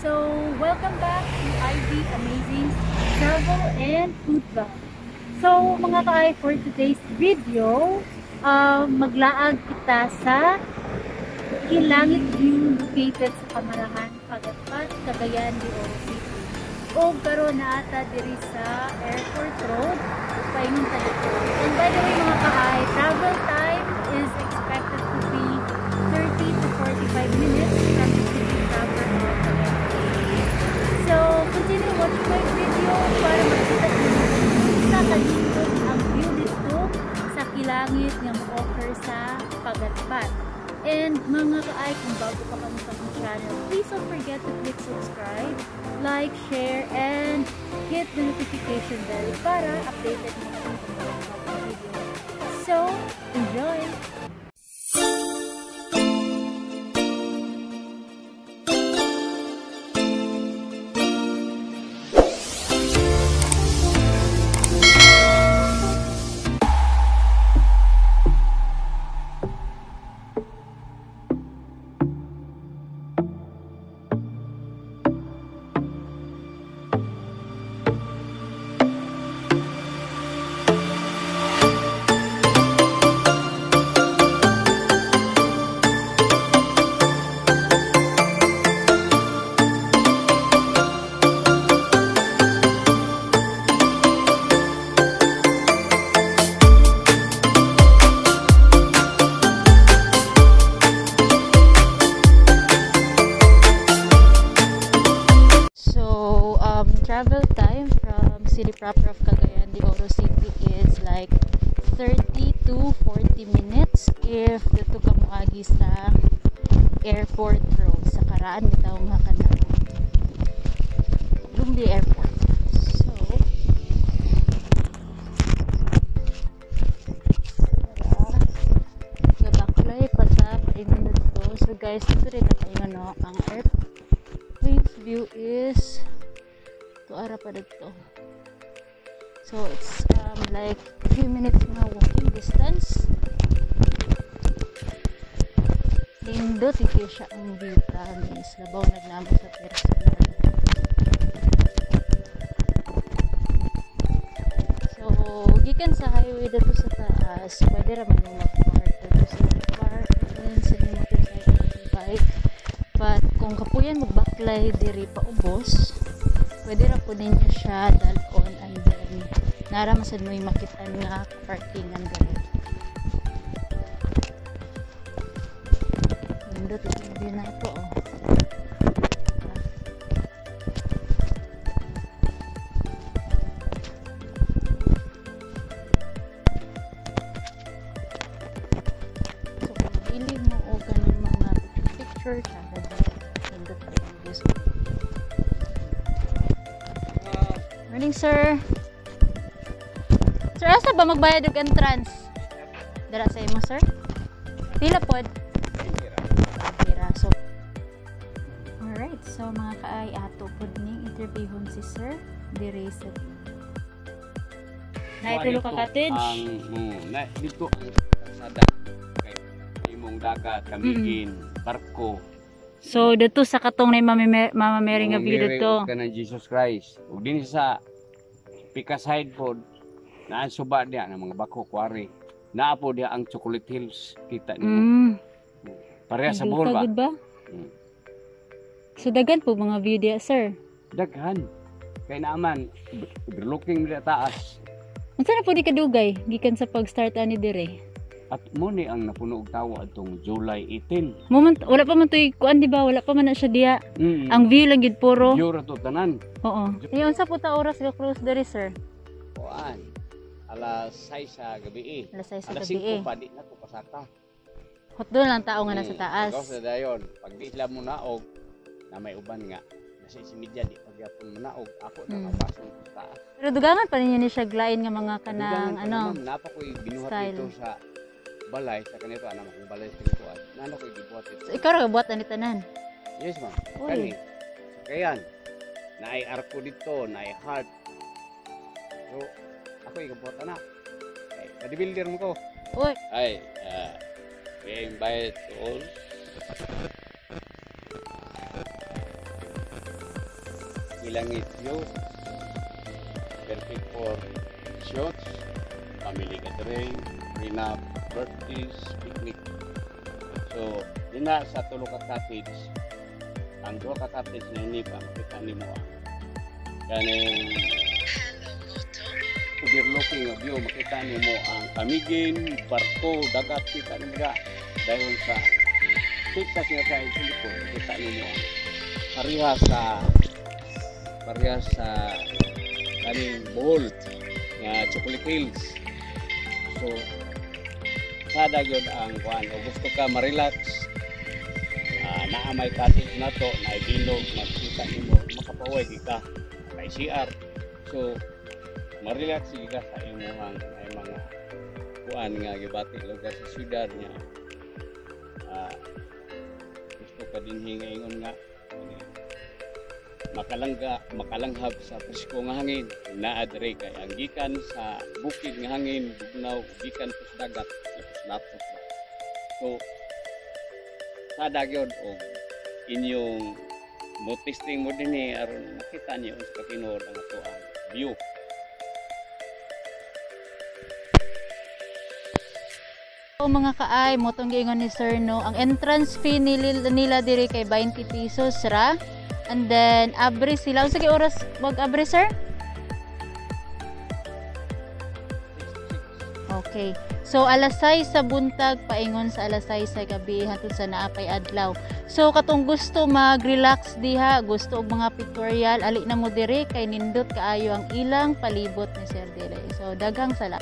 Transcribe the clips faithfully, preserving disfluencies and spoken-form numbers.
So, welcome back to I V Amazing Travel and Food Vlog. So, mga ka-ay, for today's video, uh, maglaag kita sa Kilangit View located sa Camarahan, Pagatpat, Cagayan de Oro City. O karon na ata diri sa Airport Road, paingon ta dito. And by the way mga ka-ay, travel time is expected to be thirty to forty-five minutes from the city proper of Cagayan. So, continue watching my video para makita niyo sa kalingkod ang view dito sa Kilangit nga ma-offer sa Pagatpat. And mga ka-ay, kung bago pa kami sa aking channel, please don't forget to click subscribe, like, share, and hit the notification bell para updated mo kung kung mga video. So, enjoy! Travel time from city proper of Cagayan de Oro City is like thirty to forty minutes if dito ka moagi sa Airport Road sa karaan bitaw nga kana Lumbi Airport. So gabaklay pa sa paingon dito. So guys, dito rin na paingon no ang airport. Please view is to ara pa dito. So it's um, like few minutes na walking distance. Lindo tiki siya ang view promise. Labaw nagnamo sa personal. So gikan sa highway dito sa taas, pwede ra man mag-park dito sa park and sa motorcycle bike. But kung kapuyan magbaklay diri pa ubos, pwede ra po ninyo siya dalon and then naramasad mo yung makitaan nga parkingan dito. Nandito ito din na ito oh. So kung mahilig mo o ganun mga picture siya, nandito pa yung gusto. Morning, sir. Sir, asa ba magbayad og entrance? Dara sa imo, sir? Pila pod? Pira. So, alright. So, mga kaay, ato pod ning interviewon si sir. Dire sa naitulo ka cottage? Ang, um, na, dito ang kasada. Kay imong dagat, kamigin, mm-hmm. barko. So, dito sa katong na Mama Mary nga view dito. Ka ng Jesus Christ. Ug din sa Pikaside po, naan suba diya ng mga bako quarry. Naa po diya ang Chocolate Hills. Kita niyo. Mm. Pareha sa Bohol ba? ba? Mm. So, dagan po mga view diya, sir? Daghan. Kaya naaman, overlooking diya taas. Unsa na po di kadugay? Gikan sa pag-start ani dire? At mo ni ang napuno og tawo atong July eighteen. Moment, wala pa man toy kuan di ba? Wala pa man na siya diya. Mm. Ang view lang gid puro. View ra to tanan. Oo. Iyo unsa po ta oras ga cruise diri, sir? Kuan. Alas sais sa gabi. Alas sais sa Alas gabi. singko pa di na ko pasaka. Hot doon lang tao nga nasa Hmm. taas. Ikaw sa dayon, pag di sila mo naog na may uban nga. Nasa si media di pagyapon mo naog ako na Hmm. mapasok sa taas. Pero dugangan pa ninyo ni siya glain nga mga kanang Dugangan pa ano. naman, napa ko'y binuhat style. dito sa balay sa kanito ana kung balay sa pintuan. Nano ko'y gibuhat dito. So, ikaw ra buhat ani tanan. Yes ma'am. Uy. Kani. Kayan. Naay arko dito, naay heart. So ako igabuhat ana. Ay, bodybuilder mo ko. Uy. Ay, uh, we invite all. langit view. Perfect for shots, family gathering, prenup, birthdays, picnic. So, dina sa tulo ka cottage, ang duha ka cottage na ini pa, makita ni mo ang kaning overlooking nga view, makita ni mo ang Camiguin, barko, dagat, kita ni mo da. Dahil sa pictas nga sa isilipon, makita ni mo ang parehas sa parehas sa kaning Bohol nga Chocolate Hills. So, sada yun ang kuan, o gusto ka ma-relax, uh, naa may cottage na to, na bilog, makita nimo, makapaway ka, may C R. So, ma-relax ka sa imong may mga kuan nga gibati lugar sa syudad niya. Uh, gusto ka din hingayon nga makalangga, makalanghap sa presko nga hangin, naadre kay ang gikan sa bukid nga hangin, bugnaw, gikan po sa dagat, lapos-lapos. So, sa dagyod o inyong mo testing mo din eh, aron makita niyo sa katinor ang ito ang view. So, mga kaay, mo tong giingon ni Sir no, ang entrance fee nila, nila diri kay twenty pesos ra. And then, abre sila. Sige, oras mag-abre, sir? Okay. So, alas sais sa buntag, paingon sa alas sais sa gabi, hatod sa naapay adlaw. So, katong gusto mag-relax diha, gusto og mga pictorial, ali na mo dire, kay nindot kaayo ang ilang palibot ni Sir dire. So, daghang sala.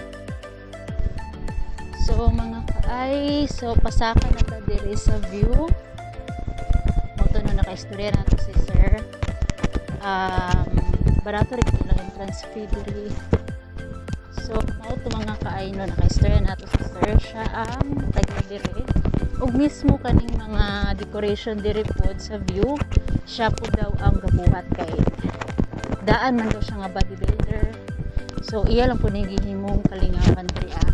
So, mga kaay, so, pasaka na ta dire sa view. Ito na naka-istorya na ito si Sir. Um, barato rin ilang entrance fee diri. So, mao ito mga kaay no, naka-istorya na ito si Sir. Siya ang taga diri. O mismo kaning mga decoration diri po sa view, siya po daw ang gabuhat kay daan man daw siya nga bodybuilder. So, iya lang po nagihimong kalingawan diri ah.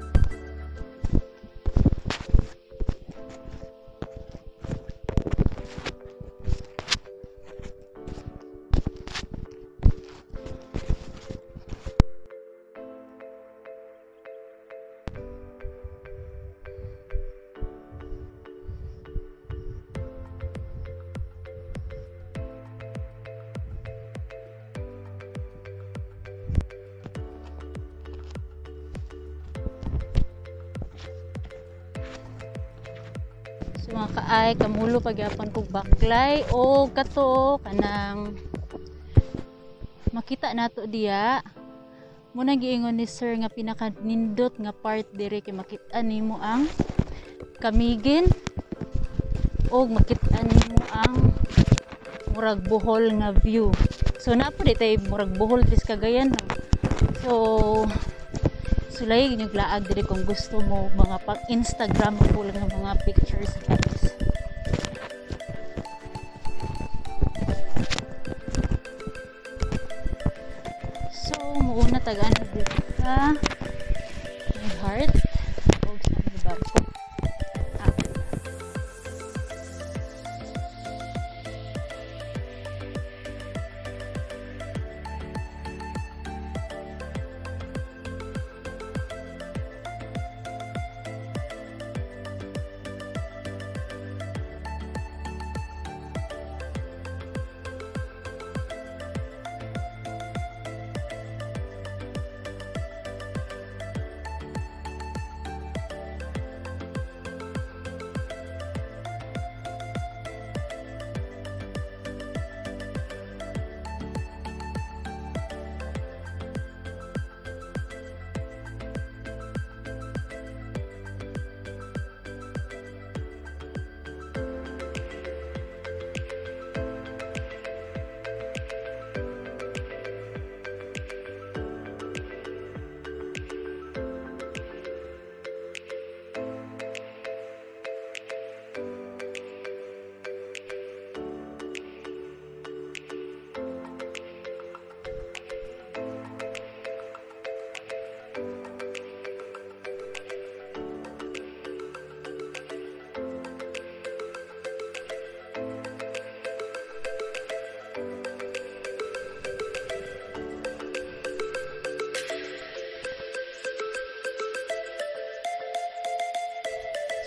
So, mga kaay, kamulo pagyapon kog baklay o kato kanang makita nato diya. Muna giingon ni Sir nga pinaka nindot nga part diri kay makita nimo ang Camiguin o makita nimo ang murag Bohol nga view. So napo di tay murag Bohol dis Cagayan. So sulay inyong laag diri kung gusto mo mga pag Instagram mo lang ng mga pictures guys. So muuna tagaan dito sa may heart o sa may barko. Ah.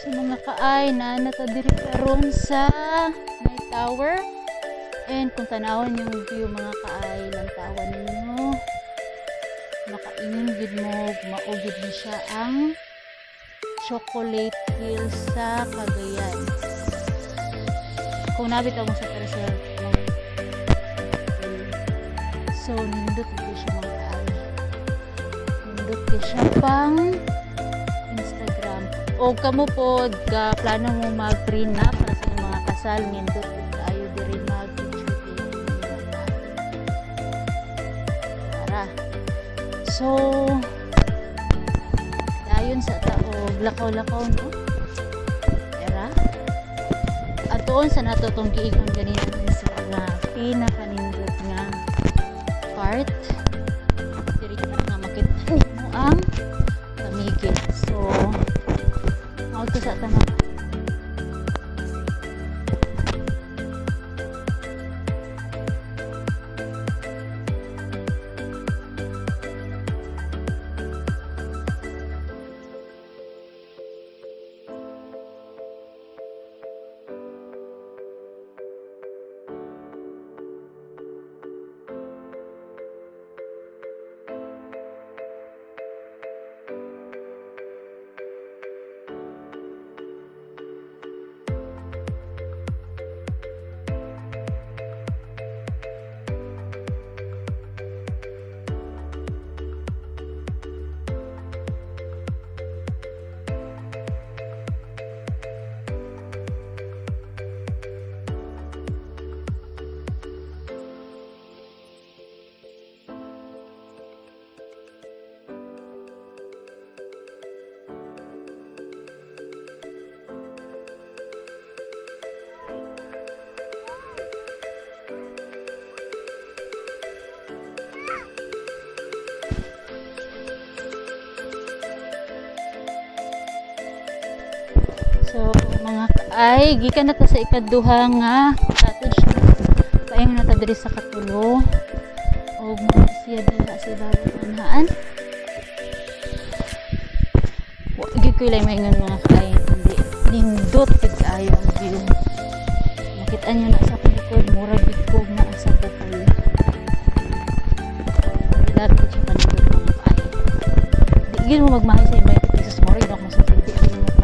So mga kaay na natadiri karon sa night tower. And kung tanawon yung view mga kaay, lantawan ninyo. Makaingon gid mo, maugid ni siya ang Chocolate Hill sa Cagayan. Kung nabit ako sa Tercel, so nindot ko siya mga kaay. Nindot ko siya pang Instagram. O kamo po, ka plano mo mag-prenup para sa mga kasal, nindot ko tayo diri mag-shooting. Tara. So, dayon sa taog, lakaw-lakaw, no? Era. At doon sa natutong giigon ganito sa nga pinakanindot nga part. Diri ka nga makita mo ang Camiguin. So, mao to sa tanang. So, mga kaay, gikan na ta sa ikaduha nga cottage. Paayong na ta diri sa Katulo. O mga siya diha sa baruan. Wa gid ko ilay maingon mga kaay, hindi nindot gid kaayo ang view. Makita nyo na sa likod, mura gid ko na sa bukal. Lagi siya kanindot mga kaay. Di gid mo magmahay sa imay Jesus mura gid ako sa pwede mo magmahay.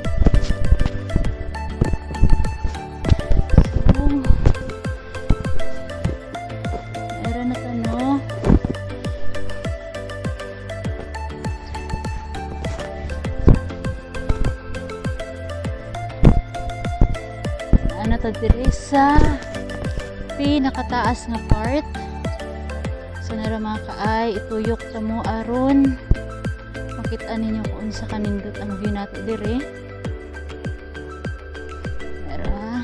Diri sa pinakataas nga part. So nara mga kaay, ituyok ta mo aron makita ninyo kung sa kanindot ang view nato diri. Nara.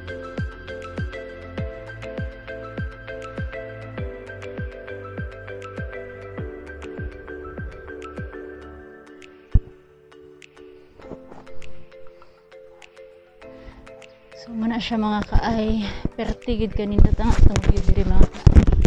So muna siya mga kaay, pertigid kanina tang atong view diri mga kaay.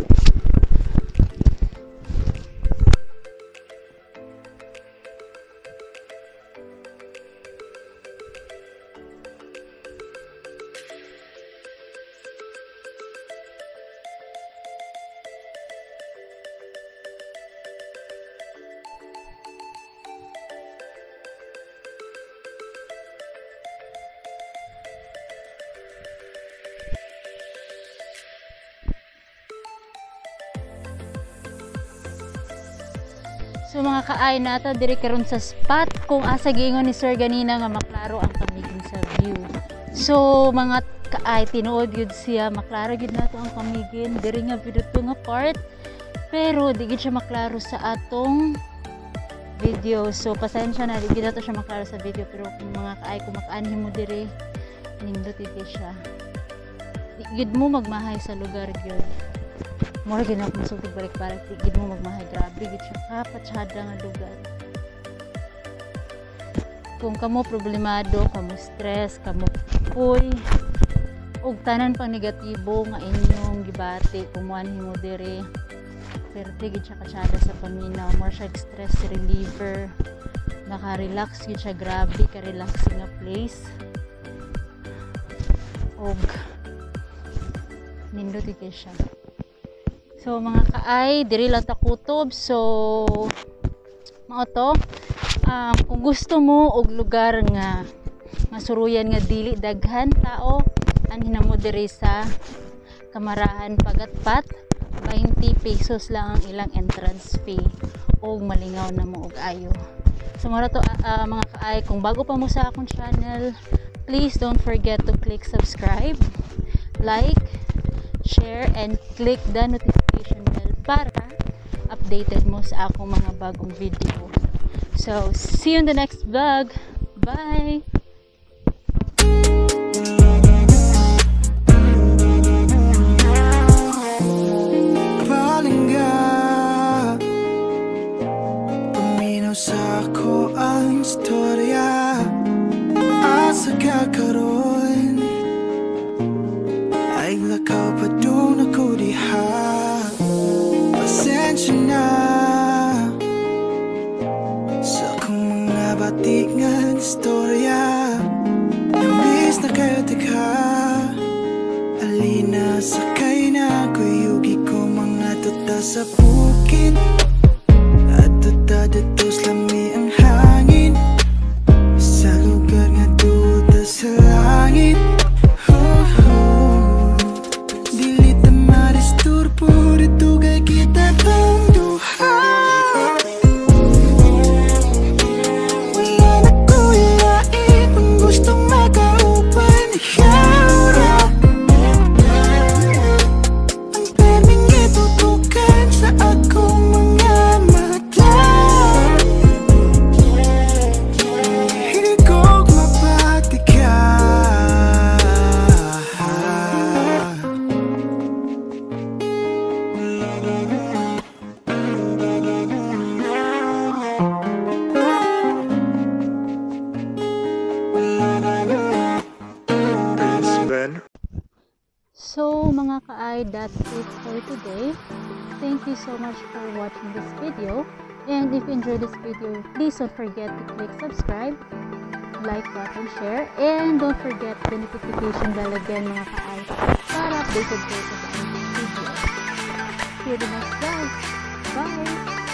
So mga kaay nata diri karon sa spot kung asa giingon ni Sir ganina nga maklaro ang Camiguin sa view. So mga kaay tinuod gyud siya, maklaro gyud nato ang Camiguin diri nga video nga part. Pero di gyud siya maklaro sa atong video. So pasensya na di gyud nato siya maklaro sa video, pero kung mga kaay kung makaanhin mo diri nindot iti siya. Di gyud mo magmahay sa lugar gyud. Mura gid na masugod balik-balik, di gid mo magmahay, grabe gid siya kapatsada nga lugar. Kung kamo problemado, kamo stress, kamo puy og tanan pang negatibo nga inyong gibati, kumuan himo diri, pero di gid siya katsada sa paminaw, more siya stress reliever. naka-relax yun siya, grabe ka-relaxing nga place. Og nindot ito siya. So mga kaay, diri lang ta kutob. So mao to, um, kung gusto mo og lugar nga masuruyan nga dili daghan tao, anhin mo diri sa Kamarahan Pagatpat, twenty pesos lang ang ilang entrance fee og malingaw na mo og ayo. So mara to uh, uh, mga kaay, kung bago pa mo sa akong channel, please don't forget to click subscribe, like, share, and click the notification bell para updated mo sa akong mga bagong video. So see you in the next vlog. Bye! Sa ako ang istorya asa kakaroon ay lakaw pa doon ako diha. Pasensya na sa akong mga batingan istorya. Nambis na kayo tika alina sakay na kuyugi ko mga tuta sa bukid. Datos lami ang hangin sa lugar nga duda sa langit. Oh, oh. Dili ta maristurbo dito kay kita tong duha. Wala na ko ilain kung gustong makaupan ikaw ra. Ang perming itutukan sa akong mga mata. So mga kaay, that's it for today. Thank you so much for watching this video, and if you enjoyed this video, please don't forget to click subscribe, like button, share, and don't forget the notification bell again mga kaay para updated kayo sa mga videos. See you in the next vlog. Bye!